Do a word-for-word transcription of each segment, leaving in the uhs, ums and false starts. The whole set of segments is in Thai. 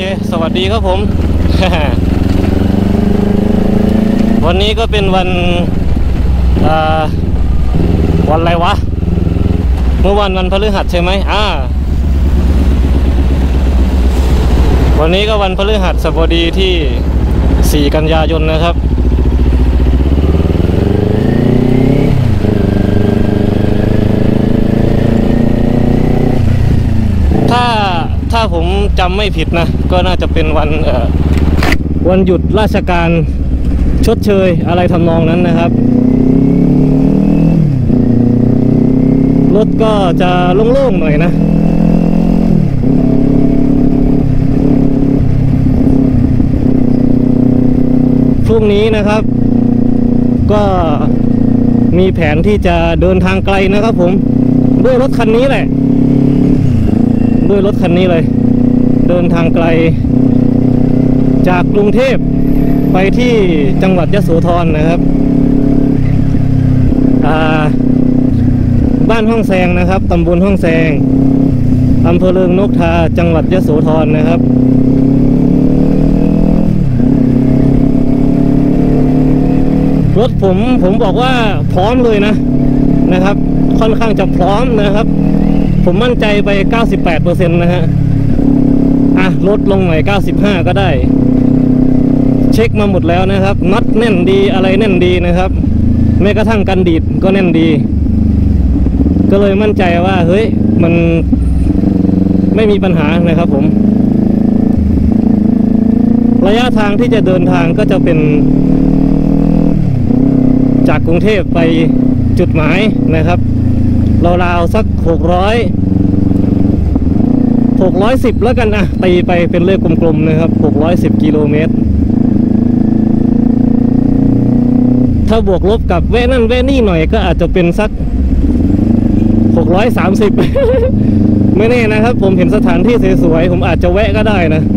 สวัสดีครับผม วันนี้ก็เป็นวันวันอะไรวะเมื่อวันวันพฤหัสใช่ไหมอ่าวันนี้ก็วันพฤหัสบดีที่สี่กันยายนนะครับถ้าถ้าผมจำไม่ผิดนะก็น่าจะเป็นวันเอ่อวันหยุดราชการชดเชยอะไรทำนองนั้นนะครับรถก็จะโล่งๆหน่อยนะพรุ่งนี้นะครับก็มีแผนที่จะเดินทางไกลนะครับผมด้วยรถคันนี้แหละด้วยรถคันนี้เลยเดินทางไกลจากกรุงเทพไปที่จังหวัดยโสธรนะครับบ้านห้องแซงนะครับตำบลห้องแซงอำเภอเริงนกทาจังหวัดยโสธรนะครับรถผมผมบอกว่าพร้อมเลยนะนะครับค่อนข้างจะพร้อมนะครับผมมั่นใจไป เก้าสิบแปดเปอร์เซ็นต์ นะฮะอ่ะลดลงหน่อยเก้าสิบห้าก็ได้เช็คมาหมดแล้วนะครับน็อตแน่นดีอะไรแน่นดีนะครับแม้กระทั่งกันดีดก็แน่นดีก็เลยมั่นใจว่าเฮ้ยมันไม่มีปัญหานะครับผมระยะทางที่จะเดินทางก็จะเป็นจากกรุงเทพไปจุดหมายนะครับราวๆสักหกร้อยหกร้อยสิบแล้วกันนะตีไปเป็นเลขกลมๆนะครับหกร้อยสิบกิโลเมตรถ้าบวกลบกับแวะนั่นแวะนี่หน่อยก็อาจจะเป็นสักหกร้อยสามสิบ ไม่แน่นะครับผมเห็นสถานที่สวยๆผมอาจจะแวะก็ได้นะ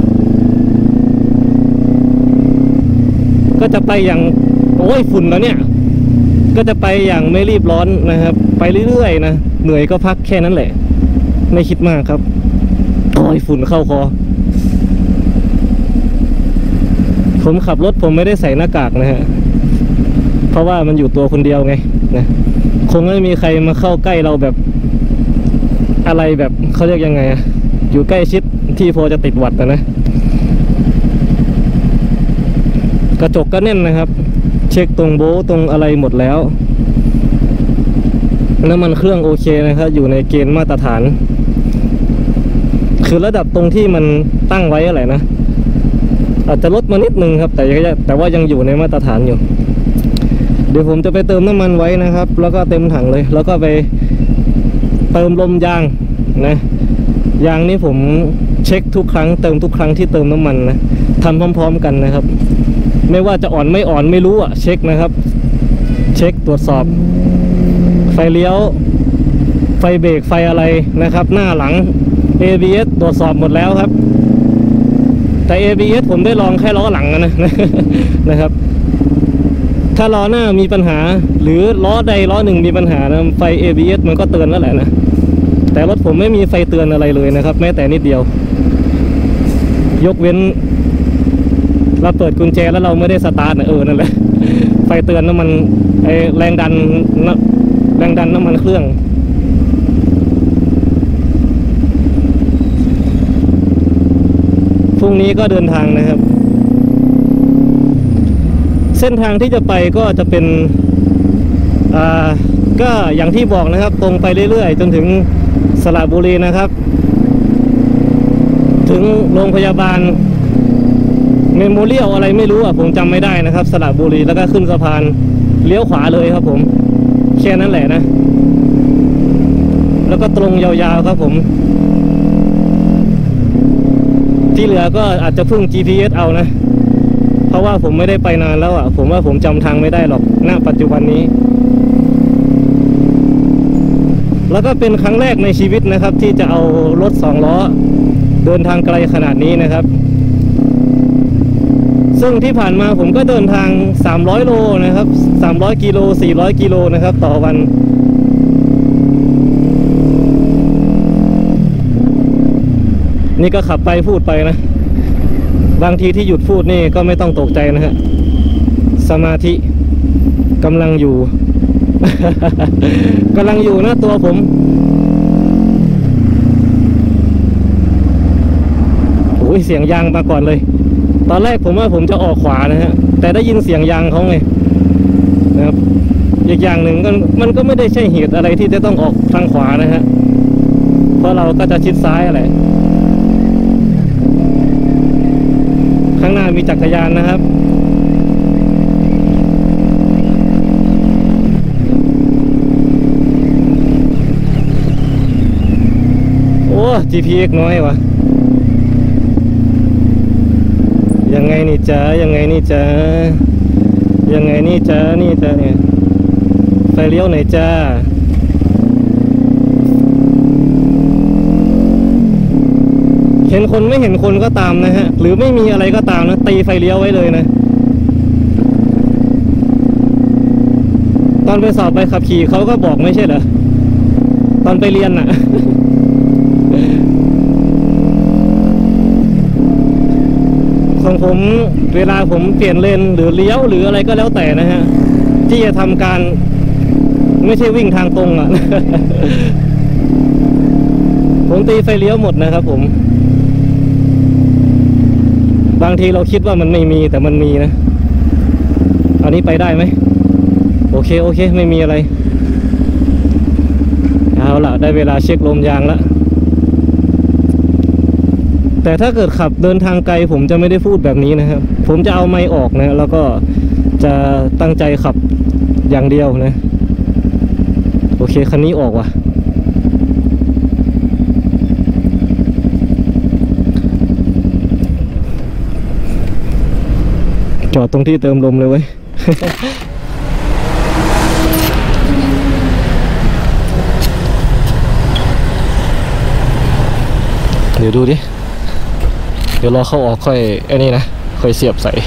ก็จะไปอย่างโอ้ยฝุ่นแล้วเนี่ยก็จะไปอย่างไม่รีบร้อนนะครับไปเรื่อยๆนะเหนื่อยก็พักแค่นั้นแหละไม่คิดมากครับโอ้ยฝุ่นเข้าคอผมขับรถผมไม่ได้ใส่หน้ากากนะฮะเพราะว่ามันอยู่ตัวคนเดียวไงนะคงไม่มีใครมาเข้าใกล้เราแบบอะไรแบบเขาเรียกยังไงอะอยู่ใกล้ชิดที่พอจะติดหวัดนะนะกระจกก็แน่นนะครับเช็คตรงโบตรงอะไรหมดแล้วน้ำมันเครื่องโอเคนะครับอยู่ในเกณฑ์มาตรฐานคือระดับตรงที่มันตั้งไว้อะไรนะอาจจะลดมานิดนึงครับแต่แต่ว่ายังอยู่ในมาตรฐานอยู่เดี๋ยวผมจะไปเติมน้ำมันไว้นะครับแล้วก็เต็มถังเลยแล้วก็ไปเติมลมยางนะยางนี้ผมเช็คทุกครั้งเติมทุกครั้งที่เติมน้ำมันนะทำพร้อมๆกันนะครับไม่ว่าจะอ่อนไม่อ่อนไม่รู้อ่ะเช็คนะครับเช็คตรวจสอบไฟเลี้ยวไฟเบรกไฟอะไรนะครับหน้าหลัง เอ บี เอส ตรวจสอบหมดแล้วครับแต่ เอ บี เอส ผมได้ลองแค่ล้อหลังนะนะครับถ้าล้อหน้ามีปัญหาหรือล้อใดล้อหนึ่งมีปัญหานะไฟ เอ บี เอส มันก็เตือนแล้วแหละนะแต่รถผมไม่มีไฟเตือนอะไรเลยนะครับแม้แต่นิดเดียวยกเว้นเราเปิดกุญแจแล้วเราไม่ได้สตาร์ทนะเออนั่นแหละไฟเตือนน้ำมันไอแรงดันแรงดันน้ำมันเครื่องพรุ่งนี้ก็เดินทางนะครับเส้นทางที่จะไปก็จะเป็นอ่าก็อย่างที่บอกนะครับตรงไปเรื่อยๆจนถึงสระบุรีนะครับถึงโรงพยาบาลเมโมเรียลอะไรไม่รู้อ่ะผมจำไม่ได้นะครับสระบุรีแล้วก็ขึ้นสะพานเลี้ยวขวาเลยครับผมแค่นั้นแหละนะแล้วก็ตรงยาวๆครับผมที่เหลือก็อาจจะพึ่ง จี พี เอส เอานะเพราะว่าผมไม่ได้ไปนานแล้วอ่ะผมว่าผมจำทางไม่ได้หรอกณปัจจุบันนี้แล้วก็เป็นครั้งแรกในชีวิตนะครับที่จะเอารถสองล้อเดินทางไกลขนาดนี้นะครับซึ่งที่ผ่านมาผมก็เดินทางสามร้อยโลนะครับสามร้อยกิโลสี่ร้อยกิโลนะครับต่อวันนี่ก็ขับไปพูดไปนะบางทีที่หยุดพูดนี่ก็ไม่ต้องตกใจนะฮะสมาธิกำลังอยู่ กำลังอยู่นะตัวผมโอ้ยเสียงยางมาก่อนเลยตอนแรกผมว่าผมจะออกขวานะฮะแต่ได้ยินเสียงยางเขาไงนะครับอีกอย่างหนึ่งก็มันก็ไม่ได้ใช่เหตุอะไรที่จะต้องออกทางขวานะฮะเพราะเราก็จะชิดซ้ายอะไรข้างหน้ามีจักรยานนะครับโอ้ จี พี เอ็กซ์ น้อยวะยังไงนี่จ๊ะยังไงนี่จ๊ะยังไงนี่จ๊ะนี่จ๊ะเนี่ยไฟเลี้ยวไหนจ้าเห็นคนไม่เห็นคนก็ตามนะฮะหรือไม่มีอะไรก็ตามนะตีไฟเลี้ยวไว้เลยนะตอนไปสอบไปขับขี่เขาก็บอกไม่ใช่เหรอตอนไปเรียนน่ะ ของผมเวลาผมเปลี่ยนเลนหรือเลี้ยวหรืออะไรก็แล้วแต่นะฮะที่จะทำการไม่ใช่วิ่งทางตรงอ่ะ ผมตีไฟเลี้ยวหมดนะครับผมบางทีเราคิดว่ามันไม่มีแต่มันมีนะอันนี้ไปได้ไหมโอเคโอเคไม่มีอะไรเอาล่ะได้เวลาเช็คลมยางแล้วแต่ถ้าเกิดขับเดินทางไกลผมจะไม่ได้พูดแบบนี้นะครับผมจะเอาไมค์ออกนะแล้วก็จะตั้งใจขับอย่างเดียวนะโอเคคันนี้ออกว่ะจอดตรงที่เติมลมเลยเว้ย เดี๋ยวดูดิเดี๋ยวรอเข้าออกค่อยไอ้นี่นะค่อยเสียบใส่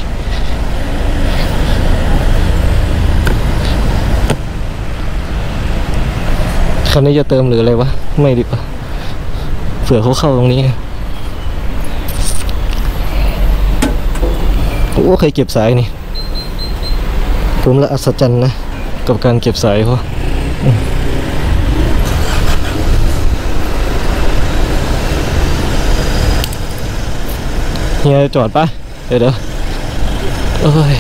คันนี้จะเติมหรืออะไรวะไม่ดีป่ะเผื่อเขาเข้าตรงนี้โอ้ใครเก็บสายนี่ผมละอัศจรรย์นะกับการเก็บสายเขาเฮียจอดปะเดี๋ยวเดี๋ยวเอ้ย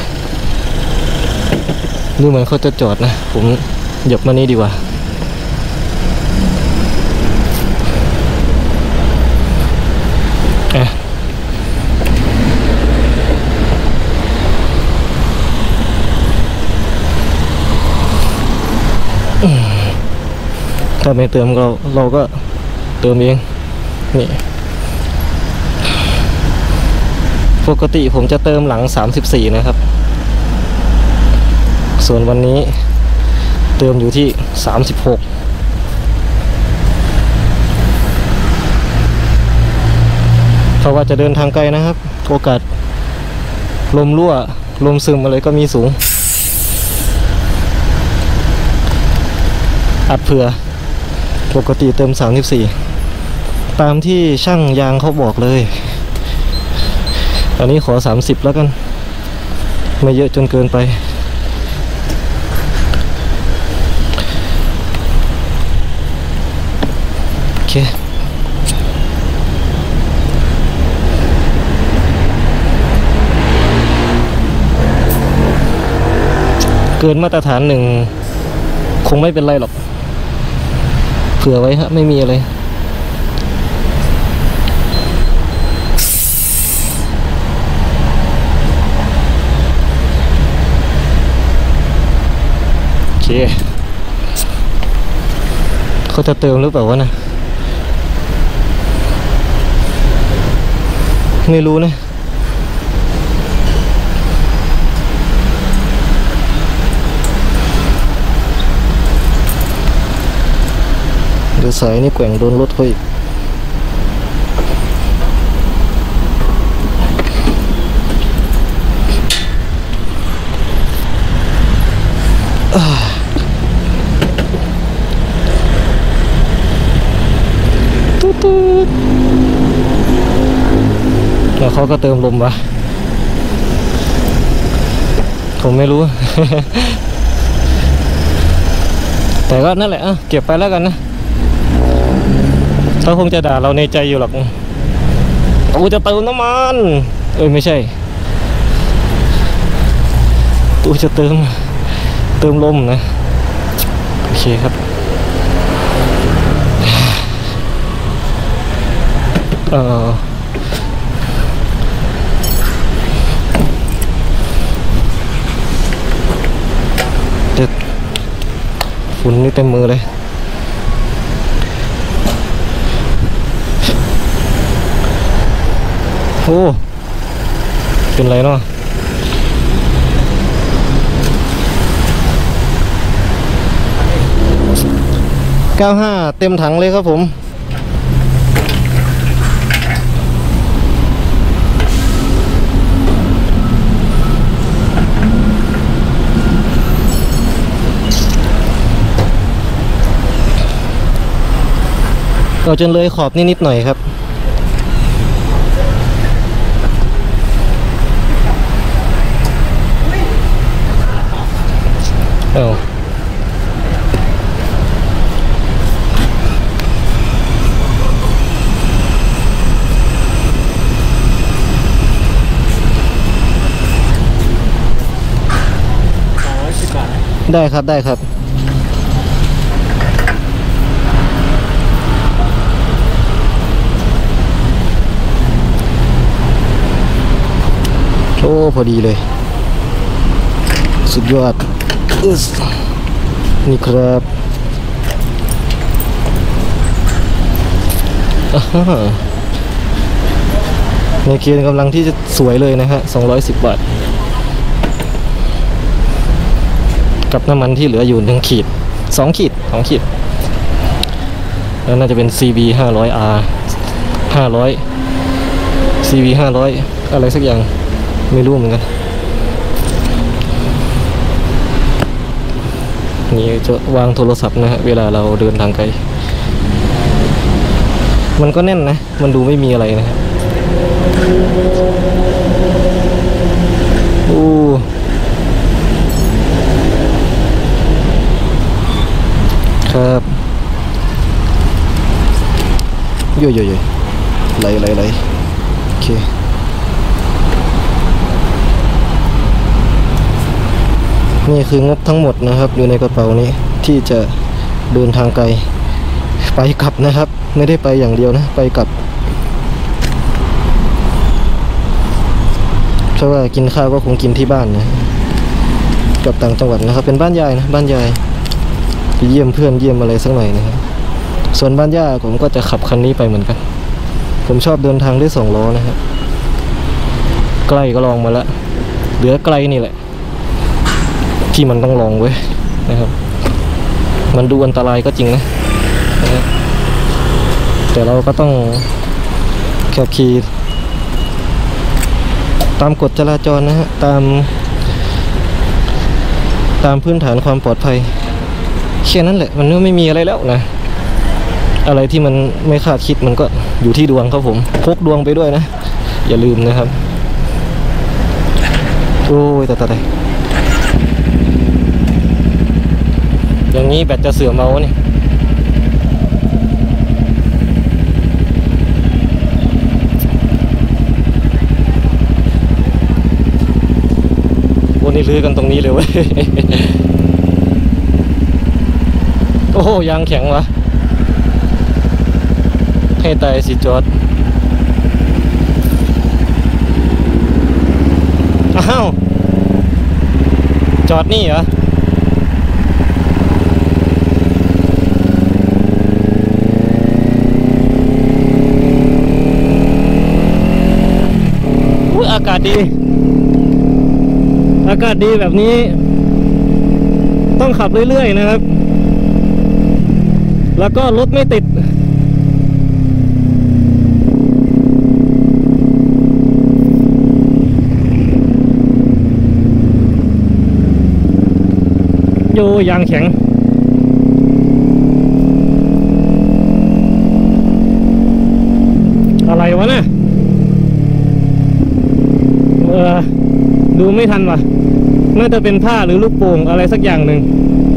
ดูเหมือนเขาจะจอดนะผมหยับมานี่ดีกว่าอ่ะถ้าไม่เติมเราเราก็เติมเองนี่ปกติผมจะเติมหลังสามสิบสี่นะครับส่วนวันนี้เติมอยู่ที่สามสิบหกเพราะว่าจะเดินทางไกลนะครับโอกาสลมรั่วลมซึมอะไรก็มีสูงอัดเผื่อปกติเติมสามสิบสี่ตามที่ช่างยางเขาบอกเลยอันนี้ขอสามสิบแล้วกันไม่เยอะจนเกินไปโอเคเกินมาตรฐานหนึ่งคงไม่เป็นไรหรอกเผื่อไว้ฮะไม่มีอะไรโอเคเขาจะเติมหรือเปล่าวะนะไม่รู้นะเดี๋ยวสายนี่แกว่งโดนรถเขาอีกแล้วเขาก็เติมลมวะผมไม่รู้ แต่ก็นั่นแหละอ่ะเก็บไปแล้วกันนะเขาคงจะด่าเราในใจอยู่หรอกโอ้จะเติมน้ำมันเอ้ยไม่ใช่ตู้จะเติมเติมลมนะโอเคครับเออเด็ดฝุ่นนี่เต็มมือเลยโอ้เป็นไรเนาะเก้าห้าเต็มถังเลยครับผมเราจนเลยขอบนิดๆหน่อยครับเอ้าได้ครับได้ครับโอ้พอดีเลยสุดยอดนี่ครับในเกียร์กำลังที่จะสวยเลยนะฮะสองร้อยสิบบาทกับน้ำมันที่เหลืออยู่หนึ่งขีดสองขีดสองขีดแล้วน่าจะเป็น ซี บี ห้าร้อย อาร์ ห้าร้อย ซี บี ห้าร้อยอะไรสักอย่างไม่รู้เหมือนกันนี่จะวางโทรศัพท์นะฮะเวลาเราเดินทางไกลมันก็แน่นนะมันดูไม่มีอะไรนะฮะโอ้ครับโย่ๆๆไหลไหลไหลโอเคนี่คืองบทั้งหมดนะครับอยู่ในกระเป๋านี้ที่จะเดินทางไกลไปกลับนะครับไม่ได้ไปอย่างเดียวนะไปกลับเพราะว่ากินข้าวก็คงกินที่บ้านนะกลับต่างจังหวัดนะครับเป็นบ้านยายนะบ้านยายไปเยี่ยมเพื่อนเยี่ยมอะไรสักหน่อยนะครับส่วนบ้านย่าผมก็จะขับคันนี้ไปเหมือนกันผมชอบเดินทางด้วยสองล้อนะครับใกล้ก็ลองมาแล้วเหลือไกลนี่แหละที่มันต้องลองเว้ยนะครับมันดูอันตรายก็จริงนะนะครับแต่เราก็ต้องขับขี่ตามกฎจราจรนะฮะตามตามพื้นฐานความปลอดภัยแค่นั้นแหละมันไม่มีอะไรแล้วนะอะไรที่มันไม่คาดคิดมันก็อยู่ที่ดวงครับผมพกดวงไปด้วยนะอย่าลืมนะครับโอ้ยแต่แต่อย่างนี้แบตจะเสื่อมเอาเนี่ยวันนี้ลื้อกันตรงนี้เลยเว้ย โอ้โหยางแข็งวะให้ตายสิจอดอ้าวจอดนี่เหรออากาศดีอากาศดีแบบนี้ต้องขับเรื่อยๆนะครับแล้วก็รถไม่ติดโยยางแข็งอะไรวะเนี่ยออดูไม่ทันว่ะน่าจะเป็นผ้าหรือลูกโป่งอะไรสักอย่างหนึ่ง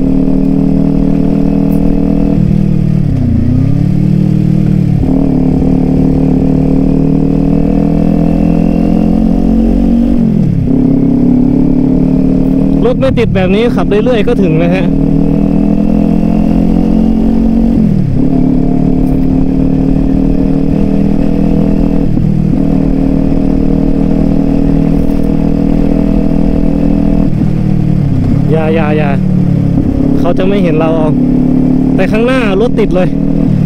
รถไม่ติดแบบนี้ขับเรื่อยๆก็ถึงนะฮะอย่าอย่าอย่าเขาจะไม่เห็นเราเอาแต่ข้างหน้ารถติดเลย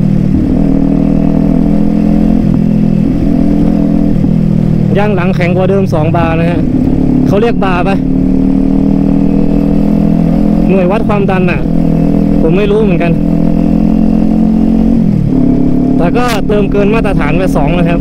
ยางหลังแข็งกว่าเดิมสองบาร์นะฮะเขาเรียกบาร์ปะหน่วยวัดความดันอ่ะผมไม่รู้เหมือนกันแต่ก็เติมเกินมาตรฐานไปสองนะครับ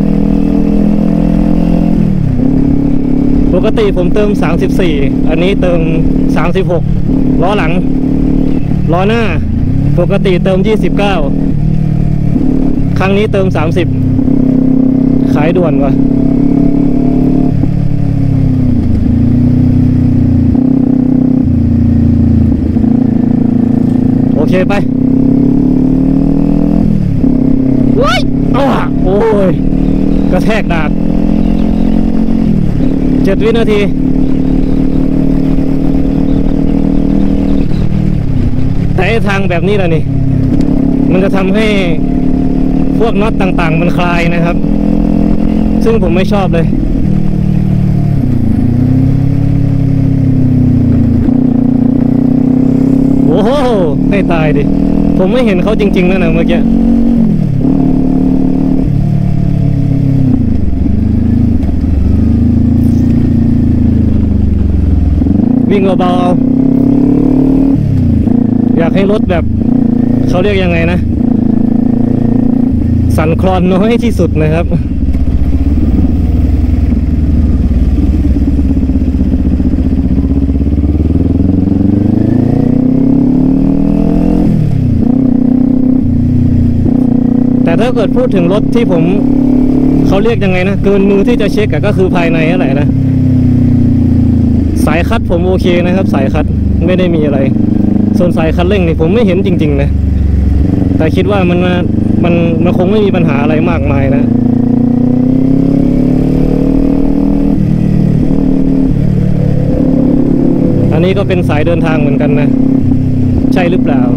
ปกติผมเติมสามสิบสี่อันนี้เติมสามสิบหกล้อหลังล้อหน้าปกติเติมยี่สิบเก้าครั้งนี้เติมสามสิบขายด่วนวะโอเคไปว้ายอ้าวโอ้ยกระแทกดากเจ็ดวินาทีแต่ทางแบบนี้แหละนี่มันจะทำให้พวกน็อตต่างๆมันคลายนะครับซึ่งผมไม่ชอบเลยโอ้โหให้ตายดิผมไม่เห็นเขาจริงๆนั่นนะเมื่อกี้วิ่งเบาๆอยากให้รถแบบเขาเรียกยังไงนะสั่นคลอนน้อยที่สุดนะครับแต่ถ้าเกิดพูดถึงรถที่ผมเขาเรียกยังไงนะเกินมือที่จะเช็คก็คือภายในอะไรนะสายคัดผมโอเคนะครับสายคัดไม่ได้มีอะไรส่วนสายคัดเร่งนี่ผมไม่เห็นจริงๆนะแต่คิดว่ามันมันมันคงไม่มีปัญหาอะไรมากมายนะอันนี้ก็เป็นสายเดินทางเหมือนกันนะใช่หรือเปล่า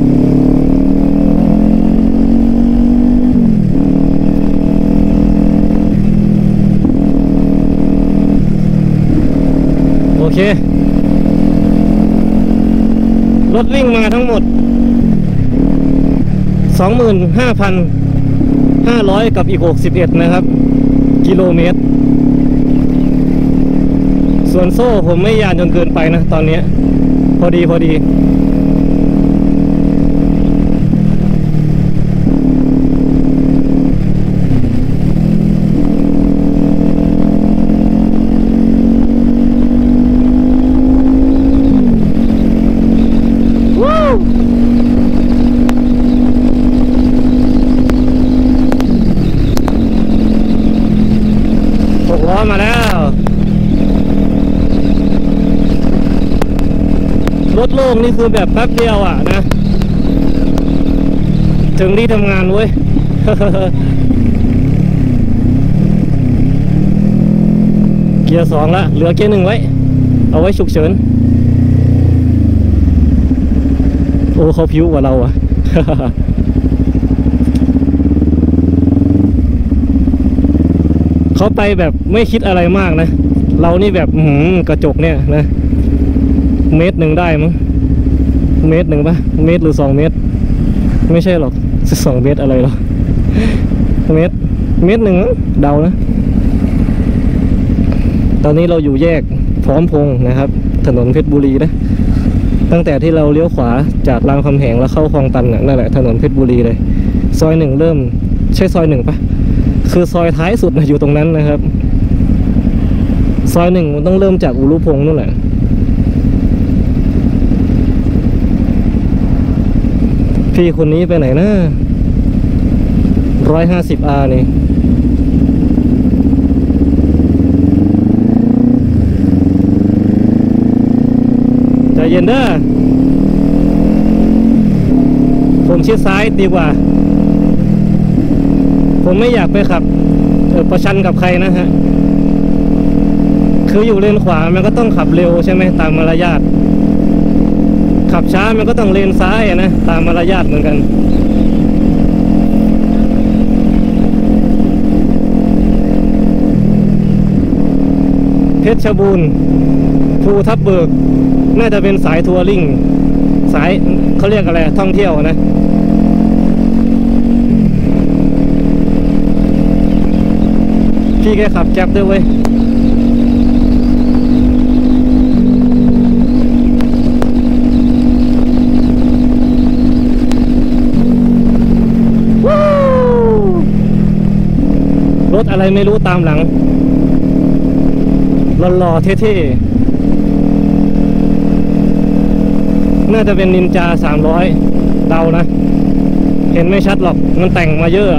โอเครถวิ่งมาทั้งหมด สองหมื่นห้าพันห้าร้อย กับอีกหกสิบเอ็ดนะครับกิโลเมตรส่วนโซ่ผมไม่ยานจนเกินไปนะตอนนี้พอดีพอดีล้อมาแล้วรถโล่งนี่คือแบบแป๊บเดียวอ่ะนะถึงที่ทำงานเว้ย เกียร์สองละเหลือเกียร์หนึ่งไว้เอาไว้ฉุกเฉินโอ้เขาผิวกว่าเราอ่ะ เขาไปแบบไม่คิดอะไรมากนะเรานี่แบบหืมกระจกเนี่ยนะเมตรหนึ่งได้มั้งเมตรหนึ่งปะเมตรหรือสองเมตรไม่ใช่หรอกสองเมตรอะไรหรอเมตรเมตรหนึ่งเดานะตอนนี้เราอยู่แยกพร้อมพงษ์นะครับถนนเพชรบุรีนะตั้งแต่ที่เราเลี้ยวขวาจากรามคำแหงแล้วเข้าคลองตันนั่นแหละถนนเพชรบุรีเลยซอยหนึ่งเริ่มใช่ซอยหนึ่งปะคือซอยท้ายสุดนะอยู่ตรงนั้นนะครับซอยหนึ่งมันต้องเริ่มจากอุรุพงษ์นู่นแหละพี่คนนี้ไปไหนนะร้อยห้าสิบอาร์นี่ผมชิดซ้ายดีกว่าผมไม่อยากไปขับเออประชันกับใครนะฮะคืออยู่เลนขวามันก็ต้องขับเร็วใช่ไหมตามมารยาทขับช้ามันก็ต้องเลนซ้ายนะตามมารยาทเหมือนกันเพชรบูรณ์ภูทับเบิกน่าจะเป็นสายทัวริ่งสายเขาเรียกอะไรท่องเที่ยวนะพี่แกขับแก๊ปด้วยเว้ยรถอะไรไม่รู้ตามหลังหล่อๆเท่ๆน่าจะเป็นนินจาสามร้อยเดานะเห็นไม่ชัดหรอกมันแต่งมาเยอะ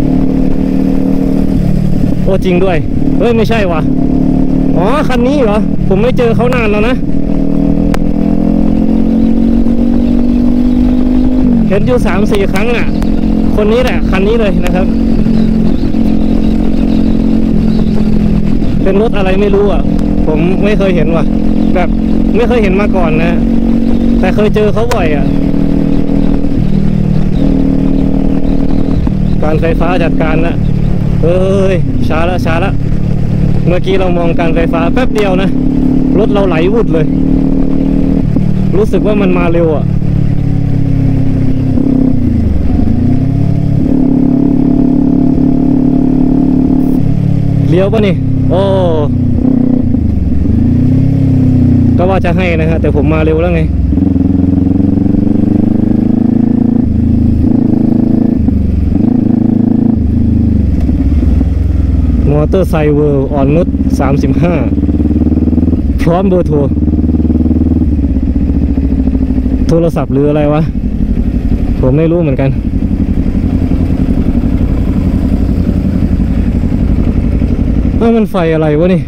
โอ้จริงด้วยเฮ้ยไม่ใช่วะอ๋อคันนี้เหรอผมไม่เจอเขานานแล้วนะเห็นอยู่สามสี่ครั้งอ่ะคนนี้แหละคันนี้เลยนะครับเป็นรถอะไรไม่รู้อ่ะผมไม่เคยเห็นว่ะแบบไม่เคยเห็นมาก่อนนะแต่เคยเจอเขาบ่อยอ่ะการไฟฟ้าจัดการนะเอ้ยช้าละช้าละเมื่อกี้เรามองการไฟฟ้าแป๊บเดียวนะรถเราไหลวุดเลยรู้สึกว่ามันมาเร็วอ่ะเลี้ยวป่ะนี่โอ้ก็ว่าจะให้นะฮะแต่ผมมาเร็วแล้วไงมอเตอร์ไซค์เวิร์อ่อนนุชสามสิบห้าพร้อมเบอร์โทรโทรศัพท์หรืออะไรวะผมไม่รู้เหมือนกันว่ามันไฟอะไรวะนี่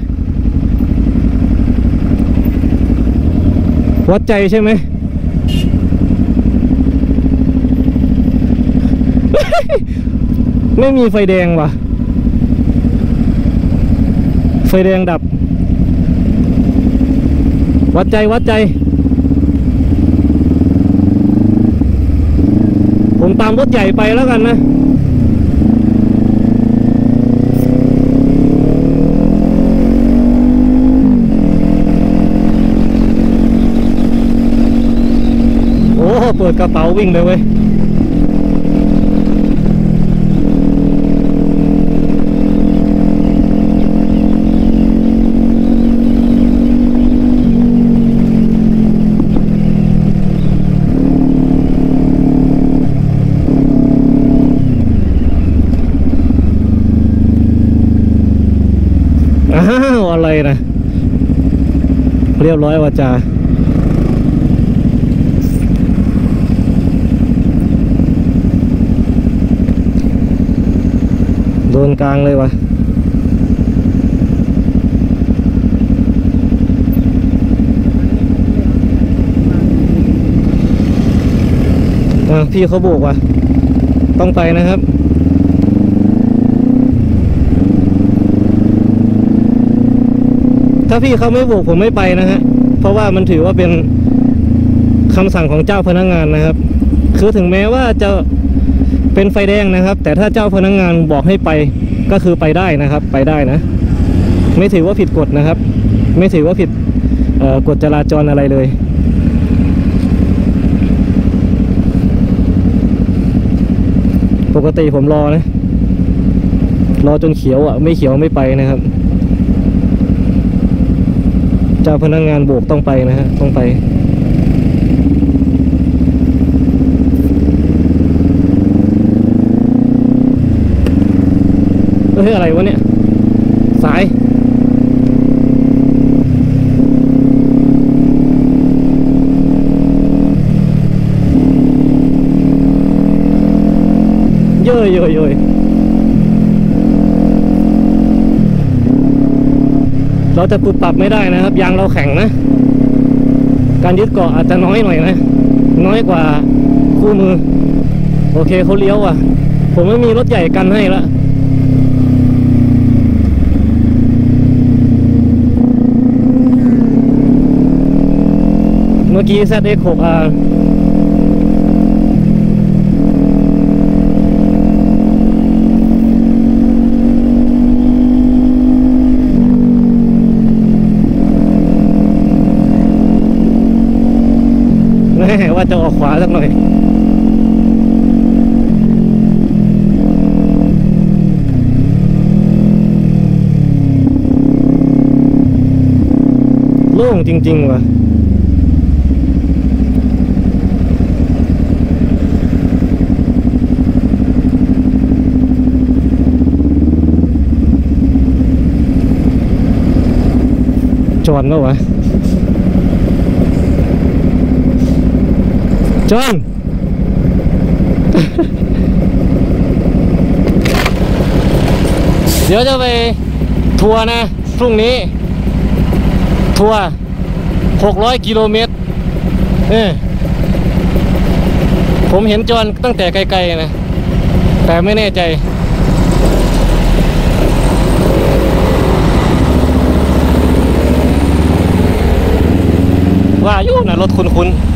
วัดใจใช่ไหม ไม่มีไฟแดงว่ะไฟแดงดับวัดใจวัดใจผมตามรถใหญ่ไปแล้วกันนะโอ้เปิดกระเป๋าวิ่งเลยเว้ยอ้าวอะไรนะเรียบร้อยวาจาโดนกลางเลยวะอ่ะพี่เขาโบกว่ะต้องไปนะครับถ้าพี่เขาไม่โบกผมไม่ไปนะฮะเพราะว่ามันถือว่าเป็นคำสั่งของเจ้าพนักงานนะครับคือถึงแม้ว่าจะเป็นไฟแดงนะครับแต่ถ้าเจ้าพนักงานบอกให้ไปก็คือไปได้นะครับไปได้นะไม่ถือว่าผิดกฎนะครับไม่ถือว่าผิดกฎจราจรอะไรเลยปกติผมรอนะรอจนเขียวอ่ะไม่เขียวไม่ไปนะครับเจ้าพนักงานโบกต้องไปนะฮะต้องไปเฮ้ยอะไรวะเนี่ยสายเยอะเยอะเยอะเราจะปรับปรับไม่ได้นะครับยางเราแข็งนะการยึดเกาะอาจจะน้อยหน่อยนะน้อยกว่าคู่มือโอเคเขาเลี้ยวอ่ะผมไม่มีรถใหญ่กันให้ละเมื่อกี้ แซด เอ็กซ์ หก อาร์ แน่ว่าจะออกขวาสักหน่อยโล่งจริงๆว่ะจอนแล้ววะจอน เดี๋ยวจะไปทัวร์นะพรุ่งนี้ทัวร์หกร้อยกิโลเมตรเออผมเห็นจอนตั้งแต่ไกลๆนะแต่ไม่แน่ใจว่าอยู่นะรถคุ้นๆ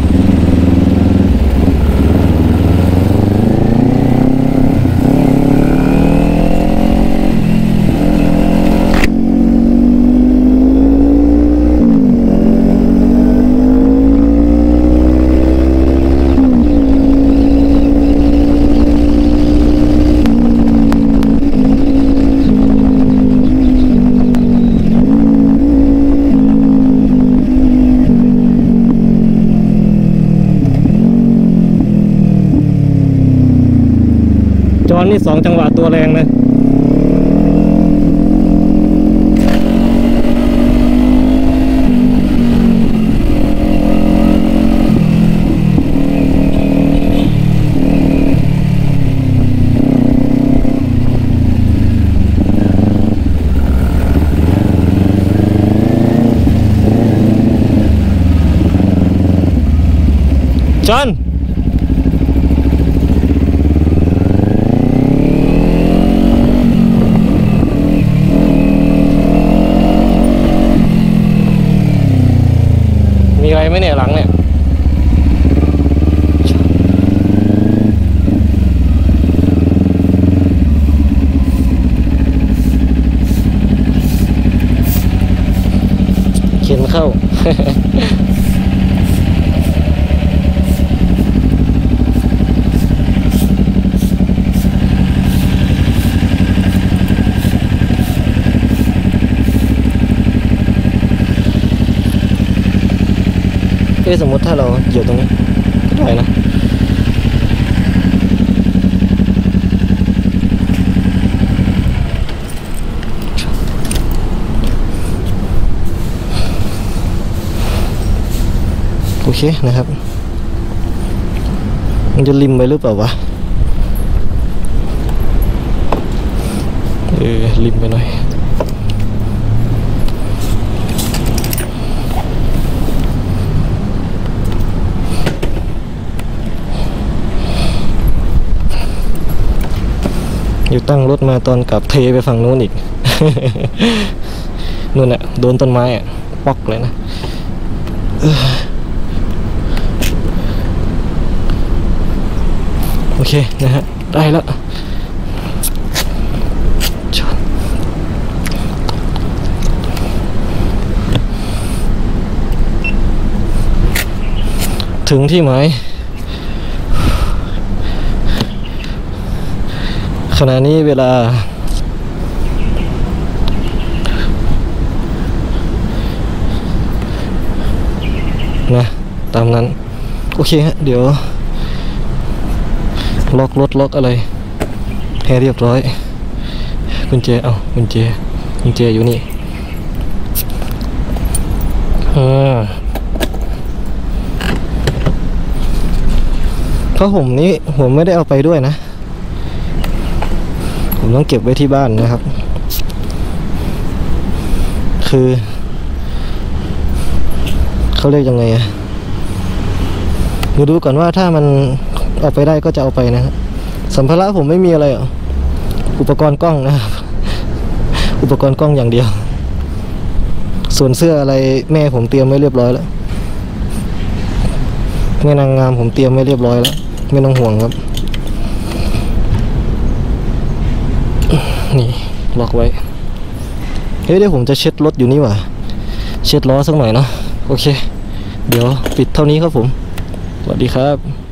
จอนนี่สองจังหวะตัวแรงนะจอนมีอะไรไหมเนี่ยหลังเนี่ยเขียนเข้า สมมติถ้าเราเหยียบตรงนี้ก็ได้นะโอเคนะครับมันจะริมไปหรือเปล่าวะเออริมไปหน่อยอยู่ตั้งรถมาตอนกลับเทไปฝั่งนู้นอีก นู่นน่ะโดนต้นไม้อ่ะปอกเลยนะโอเคนะฮะได้แล้วถึงที่หมายขณะนี้เวลานะตามนั้นโอเคฮะเดี๋ยวล็อกรถล็อกอะไรให้เรียบร้อยกุญแจเอากุญแจกุญแจอยู่นี่อ่าผ้าห่มนี้ผมไม่ได้เอาไปด้วยนะผมต้องเก็บไว้ที่บ้านนะครับคือเขาเรียกยังไงอะมาดูก่อนว่าถ้ามันเอาไปได้ก็จะเอาไปนะครับสัมภาระผมไม่มีอะไรอ่ะอุปกรณ์กล้องนะครับอุปกรณ์กล้องอย่างเดียวส่วนเสื้ออะไรแม่ผมเตรียมไว้เรียบร้อยแล้วแม่นางงามผมเตรียมไว้เรียบร้อยแล้วไม่ต้องห่วงครับนี่ล็อกไว้เฮ้ยเดี๋ยวผมจะเช็ดรถอยู่นี่หว่าเช็ดล้อสักหน่อยเนาะโอเคเดี๋ยวปิดเท่านี้ครับผมสวัสดีครับ